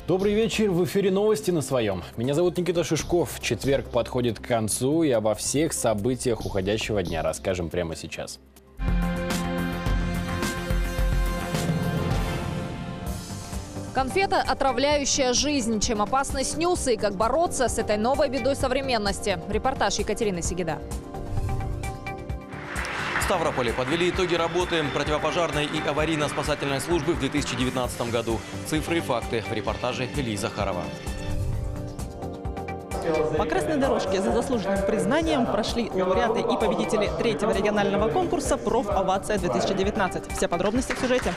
Добрый вечер, в эфире новости на своем. Меня зовут Никита Шишков. Четверг подходит к концу, и обо всех событиях уходящего дня расскажем прямо сейчас. Конфета, отравляющая жизнь. Чем опасны снюсы и как бороться с этой новой бедой современности? Репортаж Екатерины Сигида. В Ставрополе подвели итоги работы противопожарной и аварийно-спасательной службы в 2019 году. Цифры и факты в репортаже Ильи Захарова. По красной дорожке за заслуженным признанием прошли лауреаты и победители третьего регионального конкурса «Профовация-2019». Все подробности в сюжете.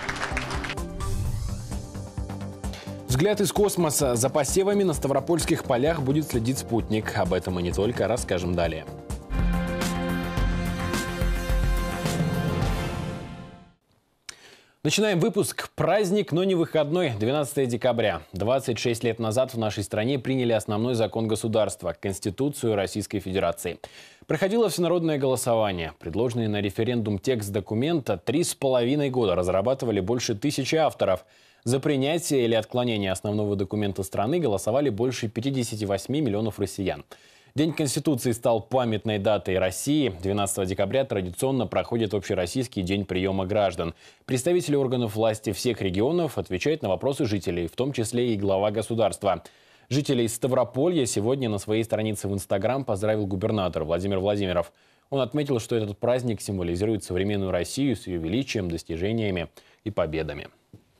Взгляд из космоса. За посевами на ставропольских полях будет следить спутник. Об этом и не только, расскажем далее. Начинаем выпуск. Праздник, но не выходной. 12 декабря. 26 лет назад в нашей стране приняли основной закон государства – Конституцию Российской Федерации. Проходило всенародное голосование. Предложенный на референдум текст документа 3,5 года разрабатывали больше 1000 авторов. За принятие или отклонение основного документа страны голосовали больше 58 миллионов россиян. День Конституции стал памятной датой России. 12 декабря традиционно проходит общероссийский день приема граждан. Представители органов власти всех регионов отвечают на вопросы жителей, в том числе и глава государства. Жителей Ставрополья сегодня на своей странице в Инстаграм поздравил губернатор Владимир Владимиров. Он отметил, что этот праздник символизирует современную Россию с ее величием, достижениями и победами.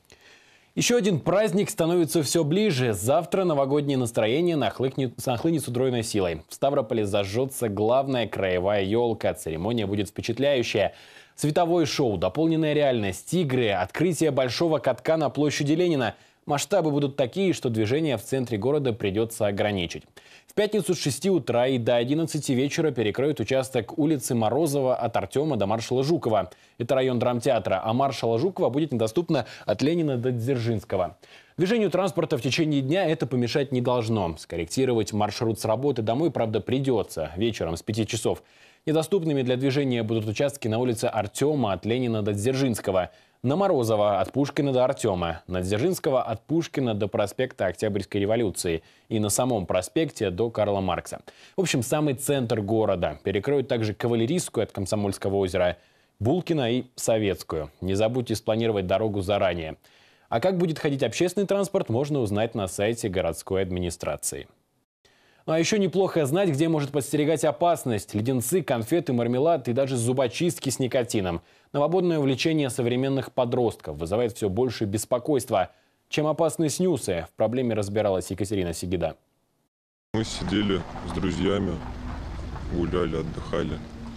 Еще один праздник становится все ближе. Завтра новогоднее настроение нахлынет с утроенной силой. В Ставрополе зажжется главная краевая елка. Церемония будет впечатляющая. Световое шоу, дополненная реальность, игры, открытие большого катка на площади Ленина. Масштабы будут такие, что движение в центре города придется ограничить. В пятницу с 6 утра и до 11 вечера перекроют участок улицы Морозова от Артема до маршала Жукова. Это район драмтеатра, а маршала Жукова будет недоступно от Ленина до Дзержинского. Движению транспорта в течение дня это помешать не должно. Скорректировать маршрут с работы домой, правда, придется вечером с 5 часов. Недоступными для движения будут участки на улице Артема от Ленина до Дзержинского. На Морозова от Пушкина до Артема, на Дзержинского от Пушкина до проспекта Октябрьской революции и на самом проспекте до Карла Маркса. В общем, самый центр города. Перекроют также Кавалерийскую от Комсомольского озера, Булкина и Советскую. Не забудьте спланировать дорогу заранее. А как будет ходить общественный транспорт, можно узнать на сайте городской администрации. Ну а еще неплохо знать, где может подстерегать опасность. Леденцы, конфеты, мармелад и даже зубочистки с никотином. Новободное увлечение современных подростков вызывает все больше беспокойства. Чем опасны снюсы? В проблеме разбиралась Екатерина Сигида. Мы сидели с друзьями, гуляли, отдыхали.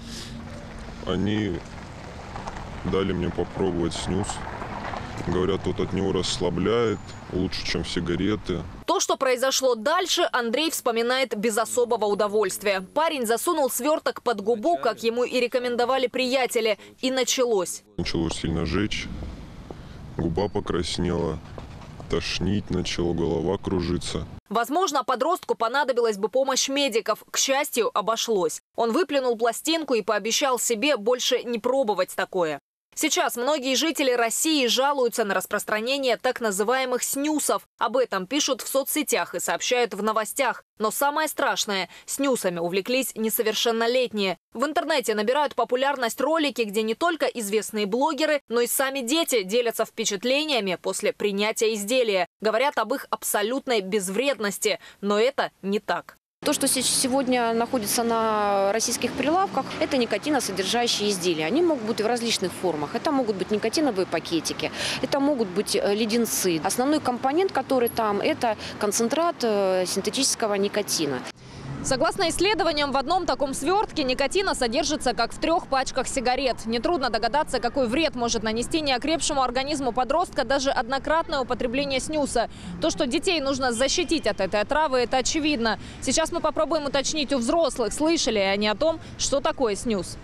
Они дали мне попробовать снюс. Говорят, вот от него расслабляет, лучше, чем сигареты. То, что произошло дальше, Андрей вспоминает без особого удовольствия. Парень засунул сверток под губу, как ему и рекомендовали приятели. И началось. Начало сильно жечь, губа покраснела, тошнить начало, голова кружиться. Возможно, подростку понадобилась бы помощь медиков. К счастью, обошлось. Он выплюнул пластинку и пообещал себе больше не пробовать такое. Сейчас многие жители России жалуются на распространение так называемых снюсов. Об этом пишут в соцсетях и сообщают в новостях. Но самое страшное – снюсами увлеклись несовершеннолетние. В интернете набирают популярность ролики, где не только известные блогеры, но и сами дети делятся впечатлениями после принятия изделия. Говорят об их абсолютной безвредности. Но это не так. То, что сегодня находится на российских прилавках, это никотиносодержащие изделия. Они могут быть в различных формах. Это могут быть никотиновые пакетики, это могут быть леденцы. Основной компонент, который там, это концентрат синтетического никотина. Согласно исследованиям, в одном таком свертке никотина содержится, как в 3 пачках сигарет. Нетрудно догадаться, какой вред может нанести неокрепшему организму подростка даже однократное употребление снюса. То, что детей нужно защитить от этой отравы, это очевидно. Сейчас мы попробуем уточнить у взрослых, слышали ли они о том, что такое снюс.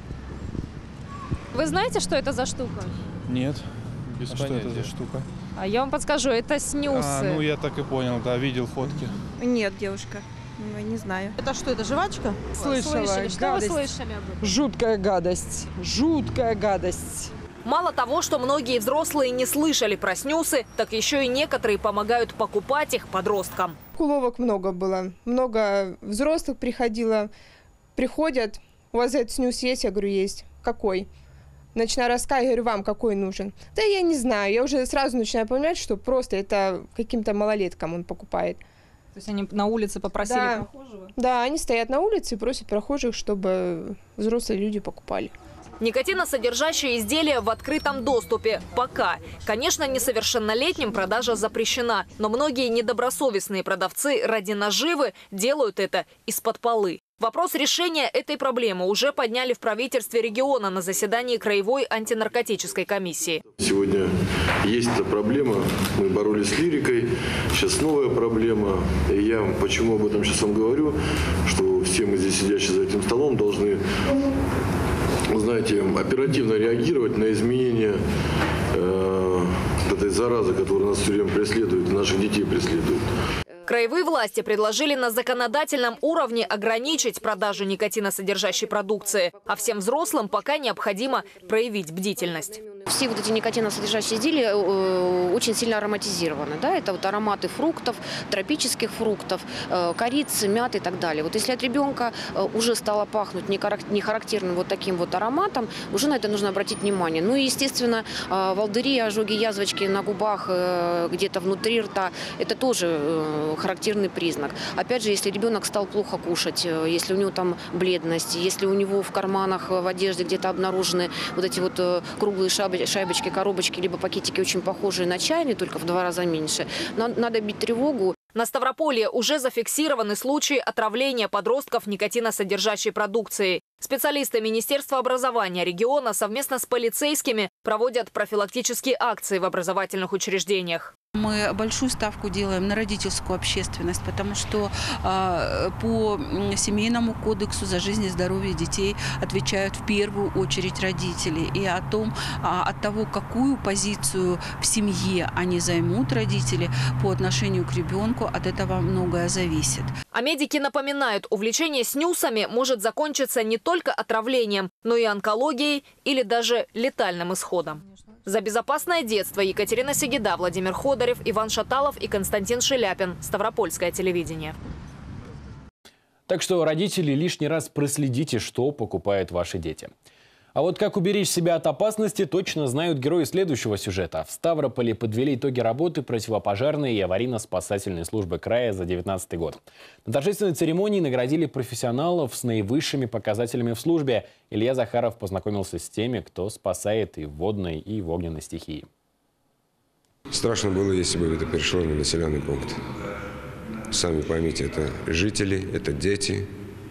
Вы знаете, что это за штука? Нет, без понятия. Что это за штука? А я вам подскажу, это снюсы. Ну я так и понял, да, видел фотки. Нет, девушка. Не знаю. Это что, это жвачка? Слышала. Слышали. Что вы слышали об этом? Жуткая гадость. Жуткая гадость. Мало того, что многие взрослые не слышали про снюсы, так еще и некоторые помогают покупать их подросткам. Уловок много было. Много взрослых приходило. Приходят: у вас этот снюс есть? Я говорю, есть. Какой? Начинаю рассказывать, говорю, вам какой нужен? Да я не знаю. Я уже сразу начинаю понимать, что просто это каким-то малолеткам он покупает. То есть они на улице попросили прохожего? Да, они стоят на улице и просят прохожих, чтобы взрослые люди покупали. Никотиносодержащие изделия в открытом доступе пока. Конечно, несовершеннолетним продажа запрещена, но многие недобросовестные продавцы ради наживы делают это из-под полы. Вопрос решения этой проблемы уже подняли в правительстве региона на заседании Краевой антинаркотической комиссии. Сегодня есть эта проблема. Мы боролись с лирикой. Сейчас новая проблема. И я почему об этом сейчас вам говорю, что все мы здесь, сидящие за этим столом, должны, знаете, оперативно реагировать на изменения этой заразы, которая нас все время преследует, наших детей преследует. Краевые власти предложили на законодательном уровне ограничить продажу никотиносодержащей продукции, а всем взрослым пока необходимо проявить бдительность. Все вот эти никотиносодержащие изделия очень сильно ароматизированы. Да? Это вот ароматы фруктов, тропических фруктов, корицы, мяты и так далее. Вот если от ребенка уже стало пахнуть нехарактерным вот таким вот ароматом, уже на это нужно обратить внимание. Ну и, естественно, волдыри, ожоги, язвочки на губах, где-то внутри рта – это тоже характерный признак. Опять же, если ребенок стал плохо кушать, если у него там бледность, если у него в карманах, в одежде где-то обнаружены вот эти вот круглые шайбочки, коробочки, либо пакетики очень похожие на чайные, только в 2 раза меньше, надо бить тревогу. На Ставрополье уже зафиксированы случаи отравления подростков никотиносодержащей продукцией. Специалисты Министерства образования региона совместно с полицейскими проводят профилактические акции в образовательных учреждениях. Мы большую ставку делаем на родительскую общественность, потому что по семейному кодексу за жизнь и здоровье детей отвечают в первую очередь родители. И от того, какую позицию в семье они займут, родители, по отношению к ребенку, от этого многое зависит. А медики напоминают, увлечение снюсами может закончиться не только отравлением, но и онкологией или даже летальным исходом. За безопасное детство Екатерина Сегеда, Владимир Ходорев, Иван Шаталов и Константин Шеляпин. Ставропольское телевидение. Так что, родители, лишний раз проследите, что покупают ваши дети. А вот как уберечь себя от опасности, точно знают герои следующего сюжета. В Ставрополе подвели итоги работы противопожарной и аварийно-спасательной службы края за 2019 год. На торжественной церемонии наградили профессионалов с наивысшими показателями в службе. Илья Захаров познакомился с теми, кто спасает и в водной, и в огненной стихии. Страшно было, если бы это перешло на населенный пункт. Сами поймите, это жители, это дети.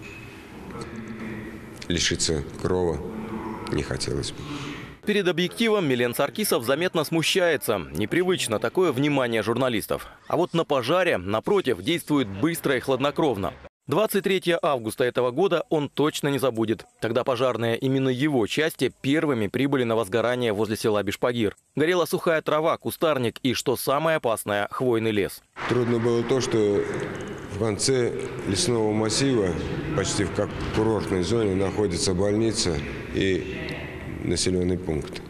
Лишиться крова не хотелось бы. Перед объективом Милен Саркисов заметно смущается. Непривычно такое внимание журналистов. А вот на пожаре, напротив, действует быстро и хладнокровно. 23 августа этого года он точно не забудет. Тогда пожарные именно его части первыми прибыли на возгорание возле села Бишпагир. Горела сухая трава, кустарник и, что самое опасное, хвойный лес. Трудно было то, что в конце лесного массива, почти как в курортной зоне, находится больница и населенный пункт.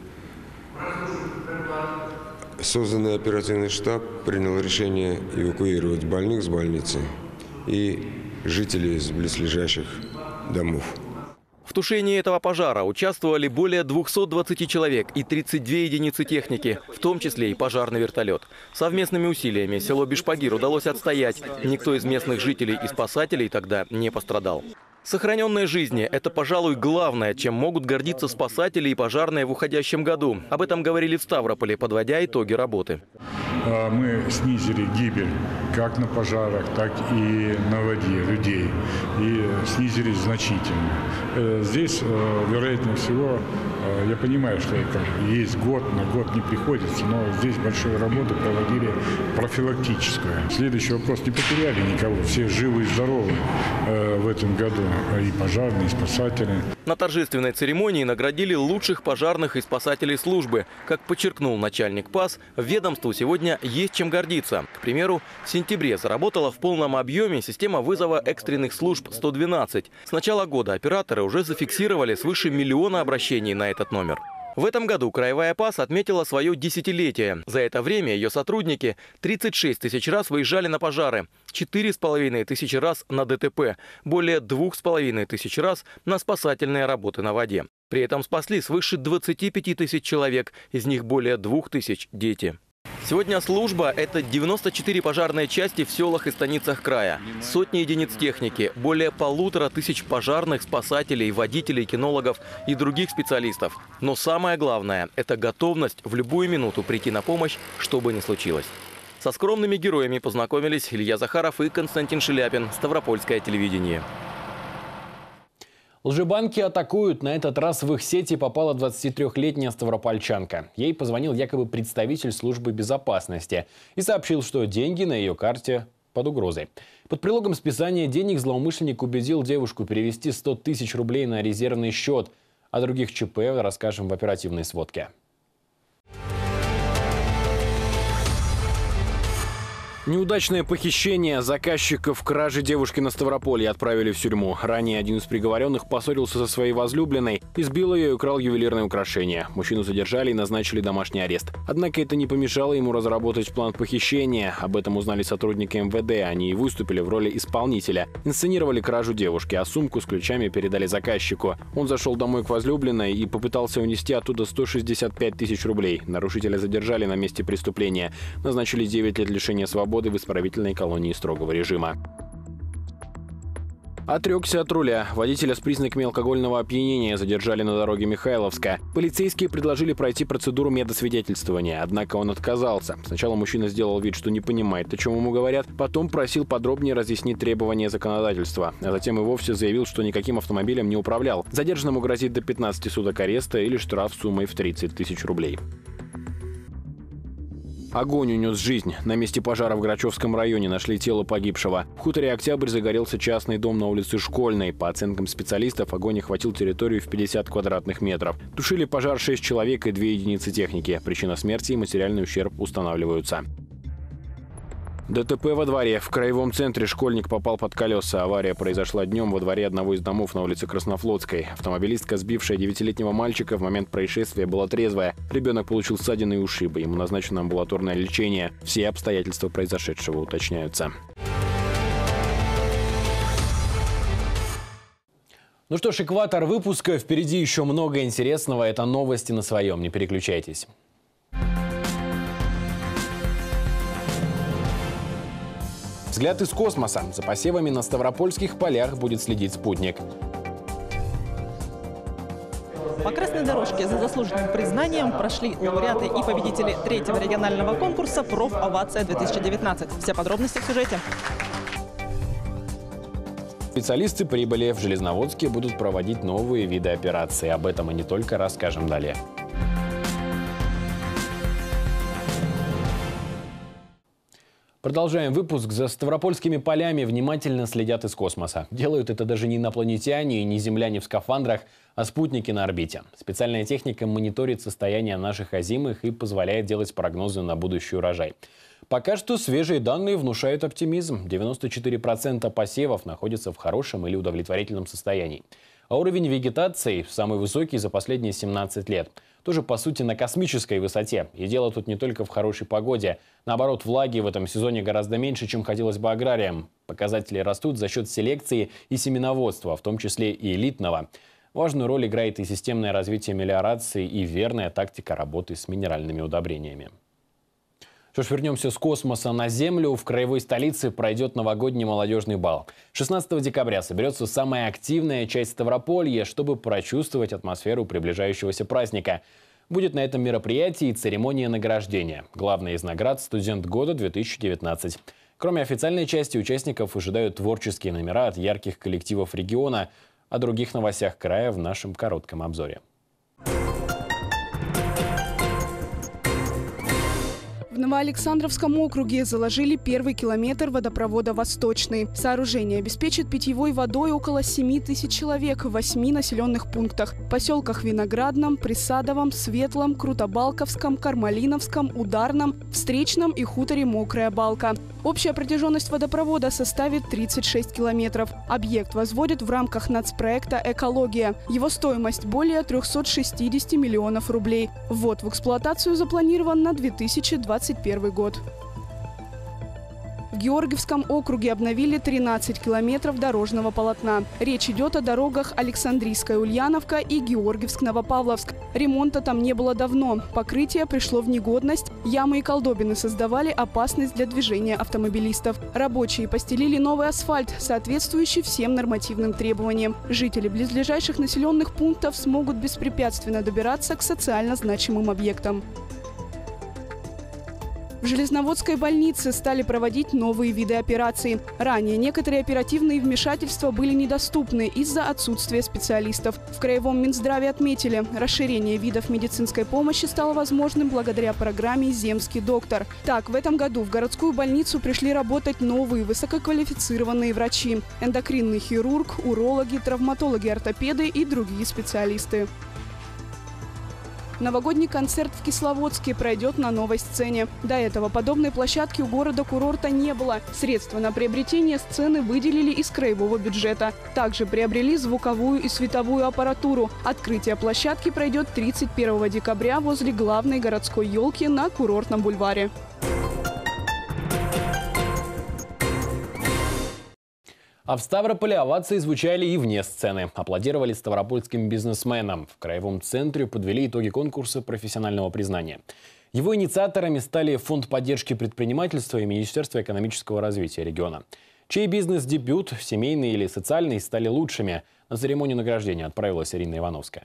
Созданный оперативный штаб принял решение эвакуировать больных с больницы и жителей из близлежащих домов. В тушении этого пожара участвовали более 220 человек и 32 единицы техники, в том числе и пожарный вертолет. Совместными усилиями село Бишпагир удалось отстоять. Никто из местных жителей и спасателей тогда не пострадал. Сохраненные жизни – это, пожалуй, главное, чем могут гордиться спасатели и пожарные в уходящем году. Об этом говорили в Ставрополе, подводя итоги работы. Мы снизили гибель как на пожарах, так и на воде людей. И снизили значительно. Здесь, вероятнее всего, я понимаю, что это есть год, на год не приходится, но здесь большую работу проводили профилактическую. Следующий вопрос. Не потеряли никого. Все живы и здоровы в этом году. И пожарные, и спасатели. На торжественной церемонии наградили лучших пожарных и спасателей службы. Как подчеркнул начальник ПАС, ведомству сегодня есть чем гордиться. К примеру, в сентябре заработала в полном объеме система вызова экстренных служб 112. С начала года операторы уже зафиксировали свыше 1 миллиона обращений на этот номер. В этом году Краевая ПАС отметила свое десятилетие. За это время ее сотрудники 36 тысяч раз выезжали на пожары, 4,5 тысячи раз на ДТП, более 2,5 тысяч раз на спасательные работы на воде. При этом спасли свыше 25 тысяч человек, из них более 2 тысяч – дети. Сегодня служба – это 94 пожарные части в селах и станицах края, сотни единиц техники, более 1500 пожарных, спасателей, водителей, кинологов и других специалистов. Но самое главное – это готовность в любую минуту прийти на помощь, что бы ни случилось. Со скромными героями познакомились Илья Захаров и Константин Шеляпин, Ставропольское телевидение. Лжебанки атакуют. На этот раз в их сети попала 23-летняя ставропольчанка. Ей позвонил якобы представитель службы безопасности и сообщил, что деньги на ее карте под угрозой. Под предлогом списания денег злоумышленник убедил девушку перевести 100 тысяч рублей на резервный счет. О других ЧП расскажем в оперативной сводке. Неудачное похищение. Заказчиков кражи девушки на Ставрополье отправили в тюрьму. Ранее один из приговоренных поссорился со своей возлюбленной, избил ее и украл ювелирное украшение. Мужчину задержали и назначили домашний арест. Однако это не помешало ему разработать план похищения. Об этом узнали сотрудники МВД. Они и выступили в роли исполнителя. Инсценировали кражу девушки, а сумку с ключами передали заказчику. Он зашел домой к возлюбленной и попытался унести оттуда 165 тысяч рублей. Нарушителя задержали на месте преступления. Назначили 9 лет лишения свободы в исправительной колонии строгого режима. Отрекся от руля. Водителя с признаками алкогольного опьянения задержали на дороге Михайловска. Полицейские предложили пройти процедуру медосвидетельствования, однако он отказался. Сначала мужчина сделал вид, что не понимает, о чем ему говорят, потом просил подробнее разъяснить требования законодательства, а затем и вовсе заявил, что никаким автомобилем не управлял. Задержанному грозит до 15 суток ареста или штраф суммой в 30 тысяч рублей. Огонь унес жизнь. На месте пожара в Грачевском районе нашли тело погибшего. В хуторе Октябрь загорелся частный дом на улице Школьной. По оценкам специалистов, огонь охватил территорию в 50 квадратных метров. Тушили пожар 6 человек и 2 единицы техники. Причина смерти и материальный ущерб устанавливаются. ДТП во дворе. В краевом центре школьник попал под колеса. Авария произошла днем во дворе одного из домов на улице Краснофлотской. Автомобилистка, сбившая 9-летнего мальчика, в момент происшествия была трезвая. Ребенок получил ссадины и ушибы. Ему назначено амбулаторное лечение. Все обстоятельства произошедшего уточняются. Ну что ж, экватор выпуска. Впереди еще много интересного. Это новости на своем. Не переключайтесь. Взгляд из космоса. За посевами на ставропольских полях будет следить спутник. По красной дорожке за заслуженным признанием прошли лауреаты и победители 3-го регионального конкурса «Профавиация-2019». Все подробности в сюжете. Специалисты прибыли в Железноводске, будут проводить новые виды операций. Об этом и не только расскажем далее. Продолжаем выпуск. За ставропольскими полями внимательно следят из космоса. Делают это даже не инопланетяне и не земляне в скафандрах, а спутники на орбите. Специальная техника мониторит состояние наших озимых и позволяет делать прогнозы на будущий урожай. Пока что свежие данные внушают оптимизм. 94% посевов находятся в хорошем или удовлетворительном состоянии. А уровень вегетации самый высокий за последние 17 лет. Тоже, по сути, на космической высоте. И дело тут не только в хорошей погоде. Наоборот, влаги в этом сезоне гораздо меньше, чем хотелось бы аграриям. Показатели растут за счет селекции и семеноводства, в том числе и элитного. Важную роль играет и системное развитие мелиорации, и верная тактика работы с минеральными удобрениями. Что ж, вернемся с космоса на Землю. В краевой столице пройдет новогодний молодежный бал. 16 декабря соберется самая активная часть Ставрополья, чтобы прочувствовать атмосферу приближающегося праздника. Будет на этом мероприятии церемония награждения. Главная из наград – «Студент года 2019». Кроме официальной части, участников ожидают творческие номера от ярких коллективов региона. О других новостях края в нашем коротком обзоре. В В Новоалександровском округе заложили первый километр водопровода «Восточный». Сооружение обеспечит питьевой водой около 7 тысяч человек в 8 населенных пунктах. В поселках Виноградном, Присадовом, Светлом, Крутобалковском, Кармалиновском, Ударном, Встречном и хуторе Мокрая Балка. Общая протяженность водопровода составит 36 километров. Объект возводят в рамках нацпроекта «Экология». Его стоимость более 360 миллионов рублей. Ввод в эксплуатацию запланирован на 2021 год. В Георгиевском округе обновили 13 километров дорожного полотна. Речь идет о дорогах Александрийская Ульяновка и Георгиевск-Новопавловск. Ремонта там не было давно. Покрытие пришло в негодность. Ямы и колдобины создавали опасность для движения автомобилистов. Рабочие постелили новый асфальт, соответствующий всем нормативным требованиям. Жители близлежащих населенных пунктов смогут беспрепятственно добираться к социально значимым объектам. В Железноводской больнице стали проводить новые виды операций. Ранее некоторые оперативные вмешательства были недоступны из-за отсутствия специалистов. В Краевом Минздраве отметили, расширение видов медицинской помощи стало возможным благодаря программе «Земский доктор». Так, в этом году в городскую больницу пришли работать новые высококвалифицированные врачи – эндокринный хирург, урологи, травматологи-ортопеды и другие специалисты. Новогодний концерт в Кисловодске пройдет на новой сцене. До этого подобной площадки у города-курорта не было. Средства на приобретение сцены выделили из краевого бюджета. Также приобрели звуковую и световую аппаратуру. Открытие площадки пройдет 31 декабря возле главной городской елки на курортном бульваре. А в Ставрополе овации звучали и вне сцены. Аплодировали ставропольским бизнесменам. В краевом центре подвели итоги конкурса профессионального признания. Его инициаторами стали Фонд поддержки предпринимательства и Министерство экономического развития региона. Чей бизнес-дебют, семейный или социальный, стали лучшими? На церемонию награждения отправилась Ирина Ивановская.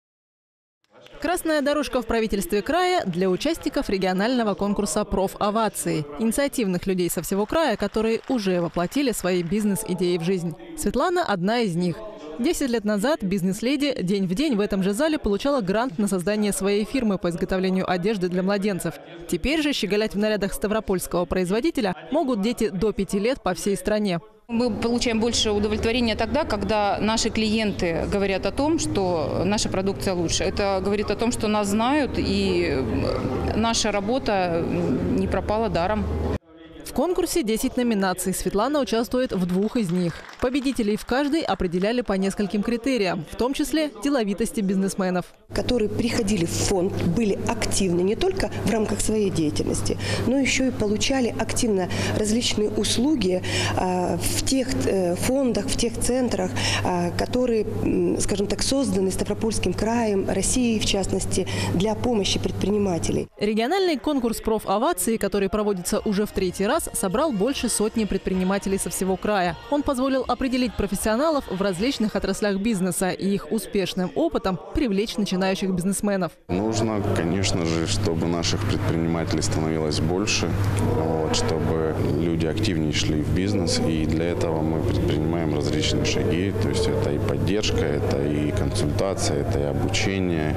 Красная дорожка в правительстве края для участников регионального конкурса «Профовации». Инициативных людей со всего края, которые уже воплотили свои бизнес-идеи в жизнь. Светлана – одна из них. 10 лет назад бизнес-леди день в день в этом же зале получала грант на создание своей фирмы по изготовлению одежды для младенцев. Теперь же щеголять в нарядах ставропольского производителя могут дети до 5 лет по всей стране. Мы получаем больше удовлетворения тогда, когда наши клиенты говорят о том, что наша продукция лучше. Это говорит о том, что нас знают, и наша работа не пропала даром. В конкурсе 10 номинаций. Светлана участвует в 2 из них. Победителей в каждой определяли по нескольким критериям, в том числе деловитости бизнесменов. Которые приходили в фонд, были активны не только в рамках своей деятельности, но еще и получали активно различные услуги в тех фондах, в тех центрах, которые, скажем так, созданы Ставропольским краем, Россией в частности, для помощи предпринимателей. Региональный конкурс «Профовации», который проводится уже в 3-й раз, собрал больше сотни предпринимателей со всего края. Он позволил определить профессионалов в различных отраслях бизнеса и их успешным опытом привлечь начинающих бизнесменов. Нужно, конечно же, чтобы наших предпринимателей становилось больше, чтобы люди активнее шли в бизнес. И для этого мы предпринимаем различные шаги. То есть это и поддержка, это и консультация, это и обучение,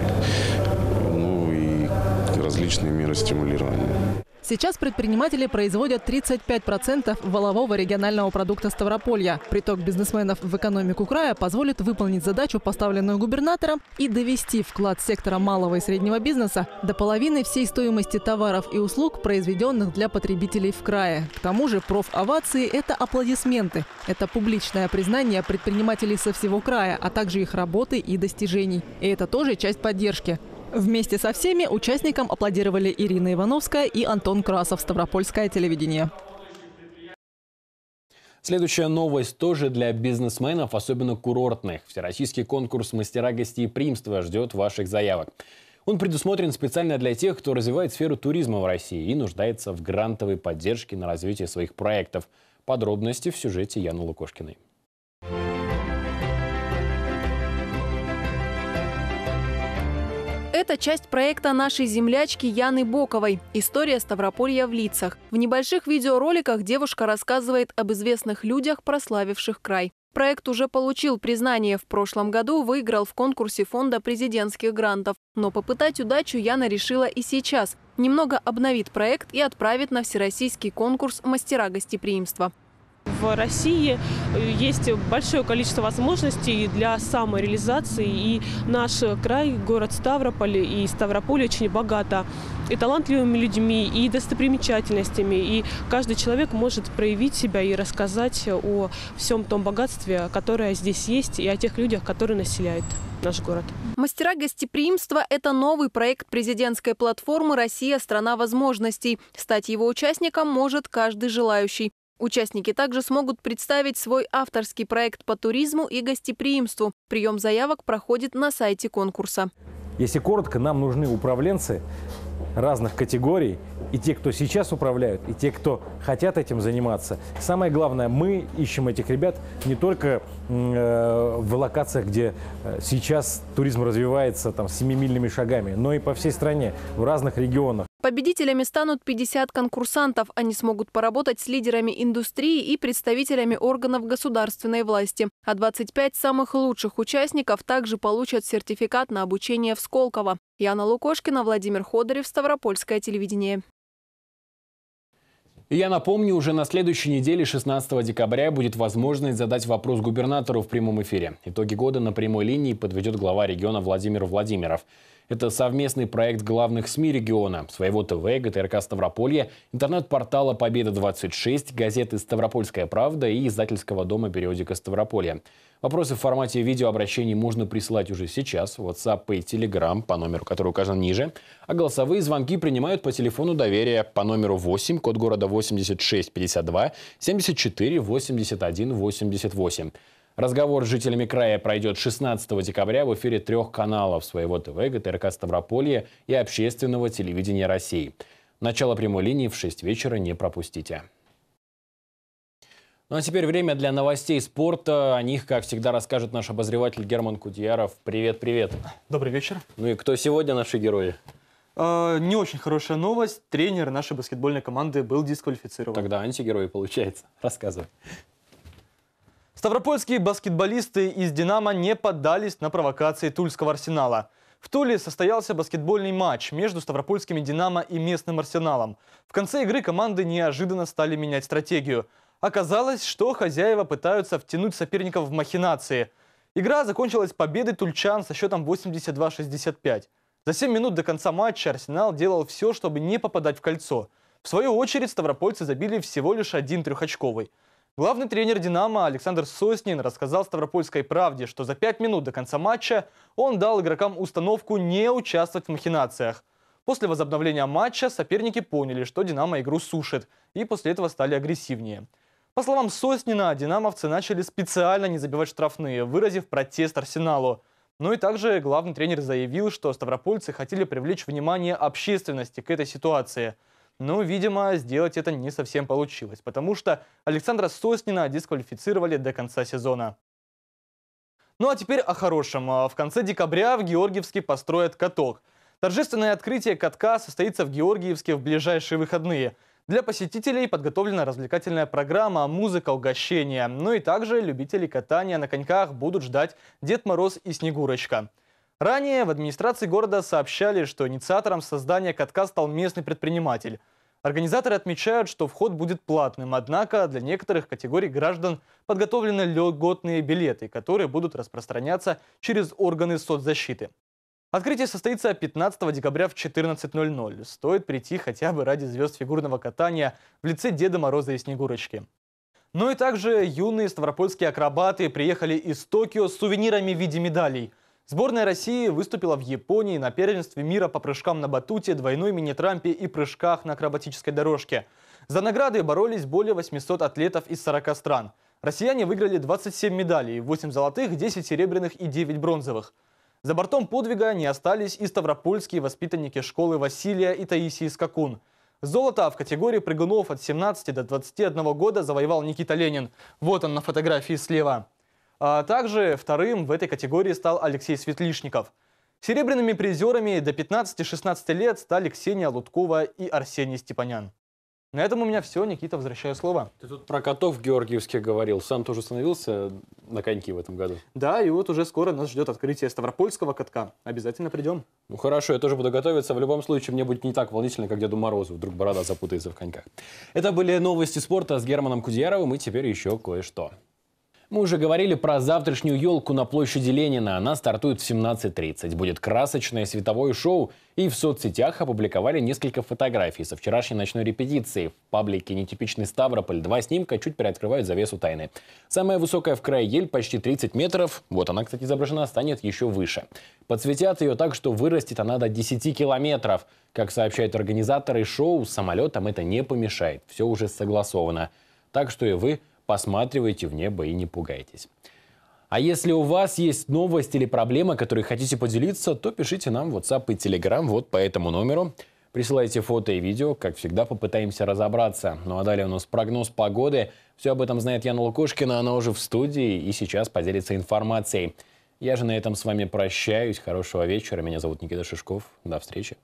ну и различные меры стимулирования. Сейчас предприниматели производят 35% валового регионального продукта Ставрополья. Приток бизнесменов в экономику края позволит выполнить задачу, поставленную губернатором, и довести вклад сектора малого и среднего бизнеса до половины всей стоимости товаров и услуг, произведенных для потребителей в крае. К тому же профовации – это аплодисменты. Это публичное признание предпринимателей со всего края, а также их работы и достижений. И это тоже часть поддержки. Вместе со всеми участникам аплодировали Ирина Ивановская и Антон Красов, Ставропольское телевидение. Следующая новость тоже для бизнесменов, особенно курортных. Всероссийский конкурс «Мастера гостеприимства» ждет ваших заявок. Он предусмотрен специально для тех, кто развивает сферу туризма в России и нуждается в грантовой поддержке на развитие своих проектов. Подробности в сюжете Яны Лукошкиной. Это часть проекта нашей землячки Яны Боковой «История Ставрополья в лицах». В небольших видеороликах девушка рассказывает об известных людях, прославивших край. Проект уже получил признание. В прошлом году выиграл в конкурсе фонда президентских грантов. Но попытать удачу Яна решила и сейчас. немного обновит проект и отправит на всероссийский конкурс «Мастера гостеприимства». В России есть большое количество возможностей для самореализации, и наш край, город Ставрополь и Ставрополь очень богато и талантливыми людьми, и достопримечательностями, и каждый человек может проявить себя и рассказать о всем том богатстве, которое здесь есть, и о тех людях, которые населяют наш город. «Мастера гостеприимства» – это новый проект президентской платформы «Россия – страна возможностей». Стать его участником может каждый желающий. Участники также смогут представить свой авторский проект по туризму и гостеприимству. Прием заявок проходит на сайте конкурса. Если коротко, нам нужны управленцы разных категорий, и те, кто сейчас управляют, и те, кто хотят этим заниматься. Самое главное, мы ищем этих ребят не только в локациях, где сейчас туризм развивается там, семимильными шагами, но и по всей стране, в разных регионах. Победителями станут 50 конкурсантов. Они смогут поработать с лидерами индустрии и представителями органов государственной власти. А 25 самых лучших участников также получат сертификат на обучение в Сколково. Яна Лукошкина, Владимир Ходорев, Ставропольское телевидение. И я напомню, уже на следующей неделе, 16 декабря, будет возможность задать вопрос губернатору в прямом эфире. Итоги года на прямой линии подведет глава региона Владимир Владимиров. Это совместный проект главных СМИ региона, своего ТВ, ГТРК Ставрополье, интернет-портала «Победа-26», газеты «Ставропольская правда» и издательского дома «Периодика Ставрополья». Вопросы в формате видеообращений можно присылать уже сейчас в WhatsApp и Telegram по номеру, который указан ниже. А голосовые звонки принимают по телефону доверия по номеру 8, код города 8652 74 81 88. Разговор с жителями края пройдет 16 декабря в эфире 3 каналов своего ТВ, ГТРК Ставрополье и общественного телевидения России. Начало прямой линии в 6 вечера не пропустите. Ну а теперь время для новостей спорта. О них, как всегда, расскажет наш обозреватель Герман Кудьяров. Привет-привет. Добрый вечер. Ну и кто сегодня наши герои? Не очень хорошая новость. Тренер нашей баскетбольной команды был дисквалифицирован. Тогда антигерой получается. Рассказывай. Ставропольские баскетболисты из «Динамо» не поддались на провокации тульского «Арсенала». В Туле состоялся баскетбольный матч между ставропольскими «Динамо» и местным «Арсеналом». В конце игры команды неожиданно стали менять стратегию. Оказалось, что хозяева пытаются втянуть соперников в махинации. Игра закончилась победой тульчан со счетом 82-65. За 7 минут до конца матча «Арсенал» делал все, чтобы не попадать в кольцо. В свою очередь ставропольцы забили всего лишь один трехочковый. Главный тренер «Динамо» Александр Соснин рассказал «Ставропольской правде», что за 5 минут до конца матча он дал игрокам установку не участвовать в махинациях. После возобновления матча соперники поняли, что «Динамо» игру сушит, и после этого стали агрессивнее. По словам Соснина, «Динамовцы» начали специально не забивать штрафные, выразив протест «Арсеналу». Ну и также главный тренер заявил, что ставропольцы хотели привлечь внимание общественности к этой ситуации. Но, видимо, сделать это не совсем получилось, потому что Александра Соснина дисквалифицировали до конца сезона. Ну а теперь о хорошем. В конце декабря в Георгиевске построят каток. Торжественное открытие катка состоится в Георгиевске в ближайшие выходные. Для посетителей подготовлена развлекательная программа, музыка, угощения. Ну и также любители катания на коньках будут ждать Дед Мороз и Снегурочка. Ранее в администрации города сообщали, что инициатором создания катка стал местный предприниматель. Организаторы отмечают, что вход будет платным, однако для некоторых категорий граждан подготовлены льготные билеты, которые будут распространяться через органы соцзащиты. Открытие состоится 15 декабря в 14:00. Стоит прийти хотя бы ради звезд фигурного катания в лице Деда Мороза и Снегурочки. Ну и также юные ставропольские акробаты приехали из Токио с сувенирами в виде медалей. Сборная России выступила в Японии на первенстве мира по прыжкам на батуте, двойной мини-трампе и прыжках на акробатической дорожке. За награды боролись более 800 атлетов из 40 стран. Россияне выиграли 27 медалей, 8 золотых, 10 серебряных и 9 бронзовых. За бортом подвига не остались и ставропольские воспитанники школы Василия и Таисии Скакун. Золото в категории прыгунов от 17 до 21 года завоевал Никита Ленин. Вот он на фотографии слева. А также вторым в этой категории стал Алексей Светлишников. Серебряными призерами до 15-16 лет стали Ксения Луткова и Арсений Степанян. На этом у меня все. Никита, возвращаю слово. Ты тут про котов в Георгиевске говорил. Сам тоже становился на коньки в этом году? Да, и вот уже скоро нас ждет открытие ставропольского катка. Обязательно придем. Ну хорошо, я тоже буду готовиться. В любом случае, мне будет не так волнительно, как Деду Морозу. Вдруг борода запутается в коньках. Это были новости спорта с Германом Кудеяровым. И теперь еще кое-что. Мы уже говорили про завтрашнюю елку на площади Ленина. Она стартует в 17:30. Будет красочное световое шоу. И в соцсетях опубликовали несколько фотографий со вчерашней ночной репетиции. В паблике «Нетипичный Ставрополь» 2 снимка чуть приоткрывают завесу тайны. Самая высокая в крае ель почти 30 метров. Вот она, кстати, изображена, станет еще выше. Подсветят ее так, что вырастет она до 10 километров. Как сообщают организаторы шоу, самолетам это не помешает. Все уже согласовано. Так что и вы посматривайте в небо и не пугайтесь. А если у вас есть новость или проблема, которой хотите поделиться, то пишите нам в WhatsApp и Telegram вот по этому номеру. Присылайте фото и видео, как всегда попытаемся разобраться. Ну а далее у нас прогноз погоды. Все об этом знает Яна Лукошкина, она уже в студии и сейчас поделится информацией. Я же на этом с вами прощаюсь. Хорошего вечера. Меня зовут Никита Шишков. До встречи.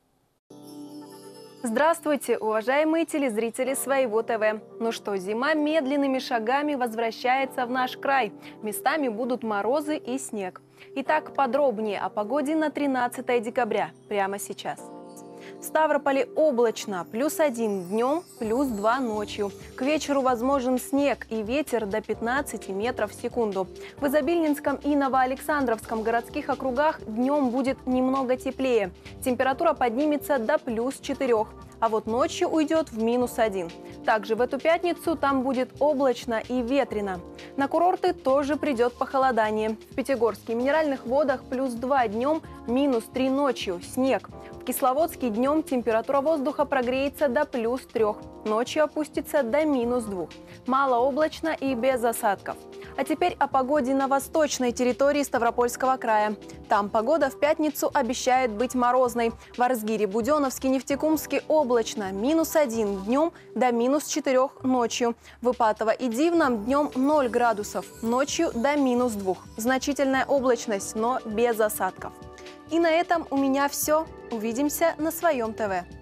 Здравствуйте, уважаемые телезрители Своего ТВ. Ну что, зима медленными шагами возвращается в наш край. Местами будут морозы и снег. Итак, подробнее о погоде на 13 декабря, прямо сейчас. В Ставрополе облачно, +1 днем, +2 ночью. К вечеру возможен снег и ветер до 15 метров в секунду. В Изобильнинском и Новоалександровском городских округах днем будет немного теплее. Температура поднимется до +4. А вот ночью уйдет в -1. Также в эту пятницу там будет облачно и ветрено. На курорты тоже придет похолодание. В Пятигорске и Минеральных водах +2 днем, -3 ночью, снег. В Кисловодске днем температура воздуха прогреется до +3, ночью опустится до -2. Малооблачно и без осадков. А теперь о погоде на восточной территории Ставропольского края. Там погода в пятницу обещает быть морозной. В Арзгире, Буденновске, Нефтекумске облачно, -1 днем до -4 ночью. В Ипатово и Дивном днем 0 градусов, ночью до -2. Значительная облачность, но без осадков. И на этом у меня все. Увидимся на Своем ТВ.